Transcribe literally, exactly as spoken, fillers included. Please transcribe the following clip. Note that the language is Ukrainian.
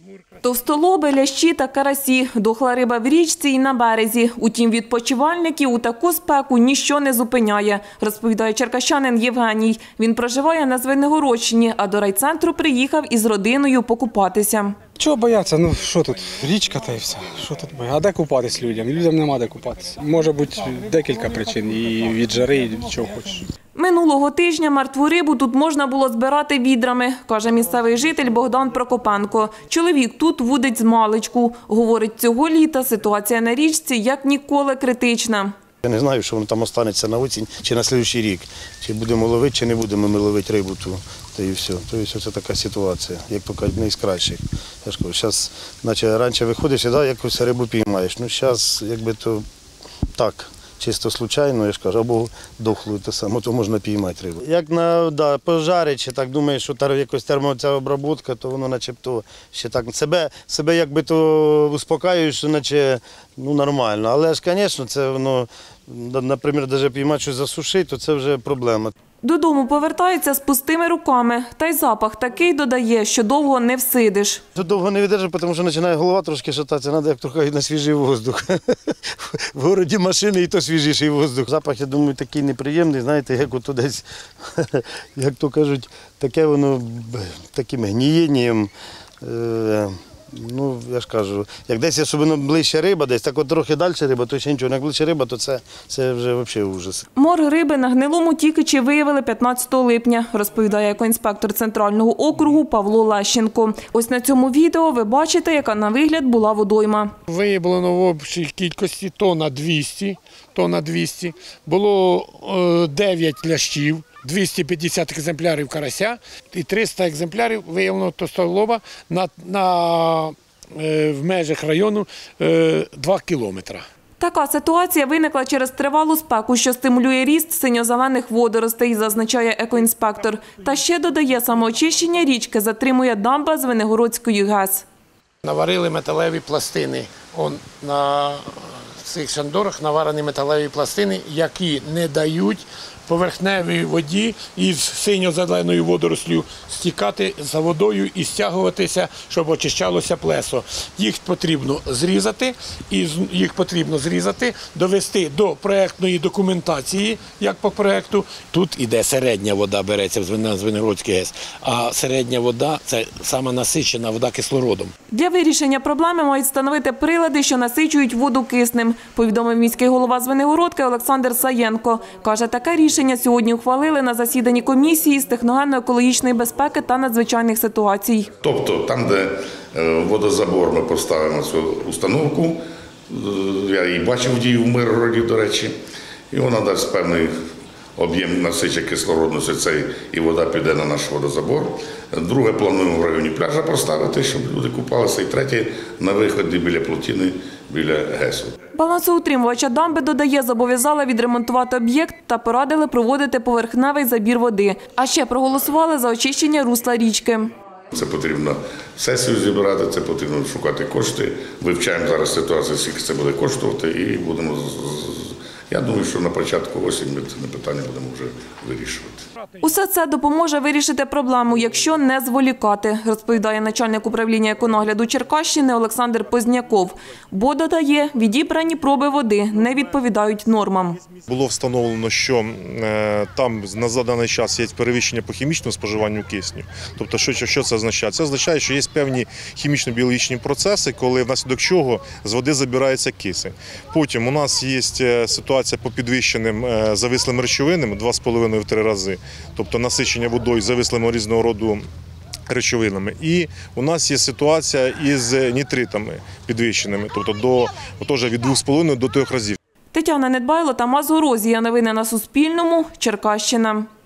Товстолоби, лящі та карасі. Дохла риба в річці і на березі. Утім, відпочивальників у таку спеку ніщо не зупиняє, розповідає черкащанин Євгеній. Він проживає на Звенигородщині, а до райцентру приїхав із родиною покупатися. Чого бояться? Ну що тут? Річка та й все. Що тут бояться? А де купатись людям? Людям нема де купатися. Може бути декілька причин. І від жари, і від чого хочеш. Минулого тижня мертву рибу тут можна було збирати відрами, каже місцевий житель Богдан Прокопенко. Чоловік тут вудить змалечку. Говорить, цього літа ситуація на річці як ніколи критична. Я не знаю, що воно там останеться на осінь чи на наступний рік. Чи будемо ловити, чи не будемо ми ловити рибу ту. Та і все. Тобто це така ситуація, як то кажуть, не із кращих. Я ж кажу, зараз, наче раніше виходиш, і да, якусь рибу піймаєш. Ну зараз, якби то так. Чисто случайно, я ж кажу, або дохлою, то саме, то можна піймати рибу. Як на да, пожарі, чи так думаєш, що тер, якось термообробка, то воно начебто ще так себе, себе якби то успокаюєш, що наче ну, нормально. Але ж, звісно, це воно, наприклад, навіть піймати щось засушити, то це вже проблема. Додому повертається з пустими руками. Та й запах такий, додає, що довго не всидиш. Довго не видержу, тому що починає голова трошки шататися, треба як трохи на свіжий воздух. В місті машини і то свіжіший воздух. Запах, я думаю, такий неприємний, знаєте, як ото десь, як то кажуть, таке воно таким гнієнням. Ну, я ж кажу, як десь особливо ближче риба, десь так от трохи далі риба, то ще нічого. Як ближче риба, то це, це вже взагалі ужас. Морг риби на Гнилому Тікичі виявили п'ятнадцятого липня, розповідає екоінспектор Центрального округу Павло Лещенко. Ось на цьому відео ви бачите, яка на вигляд була водойма. Виявлено в общій кількості тонна двісті, тонна двісті. Було дев'ять лящів. двісті п'ятдесят екземплярів карася і триста екземплярів виявлено товстолоба на, на, е, в межах району е, два кілометри. Така ситуація виникла через тривалу спеку, що стимулює ріст синьо-зелених водоростей, зазначає екоінспектор. Та ще додає, самоочищення річки затримує дамба Звенигородської ГЕС. Наварили металеві пластини. Он, на цих шандорах наварені металеві пластини, які не дають поверхневій воді із синьо-зеленою водорослю стікати за водою і стягуватися, щоб очищалося плесо. Їх потрібно зрізати, і їх потрібно зрізати, довести до проєктної документації, як по проєкту. Тут іде середня вода, береться в Звенигородській ГЕС, а середня вода – це сама насичена вода кислородом. Для вирішення проблеми мають встановити прилади, що насичують воду киснем, повідомив міський голова Звенигородки Олександр Саєнко. Каже, таке рішення сьогодні ухвалили на засіданні комісії з техногенно-екологічної безпеки та надзвичайних ситуацій. Тобто там, де водозабор, ми поставимо цю установку, я її бачив дію в Миргороді, до речі, і вона дасть певний об'єм насичення кислородності, цей, і вода піде на наш водозабор. Друге, плануємо в районі пляжа поставити, щоб люди купалися. І третє, на виході біля плотини, біля ГЕСу. Балансоутримувача дамби, додає, зобов'язали відремонтувати об'єкт та порадили проводити поверхневий забір води. А ще проголосували за очищення русла річки. Це потрібно сесію зібрати, це потрібно шукати кошти. Вивчаємо зараз ситуацію, скільки це буде коштувати, і будемо, я думаю, що на початку осені ми це питання будемо вже вирішувати. Усе це допоможе вирішити проблему, якщо не зволікати, розповідає начальник управління еконагляду Черкащини Олександр Позняков. Бо, додає, відібрані проби води не відповідають нормам. Було встановлено, що там на заданий час є перевищення по хімічному споживанню кисню. Тобто, що, що це означає? Це означає, що є певні хімічно-біологічні процеси, коли внаслідок чого з води забирається кисень. Потім у нас є ситуація по підвищеним завислим речовинам два з половиною - три рази. Тобто насичення водою завислими різного роду речовинами. І у нас є ситуація із нітритами підвищеними, тобто до, теж від двох з половиною до трьох разів. Тетяна Недбайло, Тамас Горозія. Новини на Суспільному. Черкащина.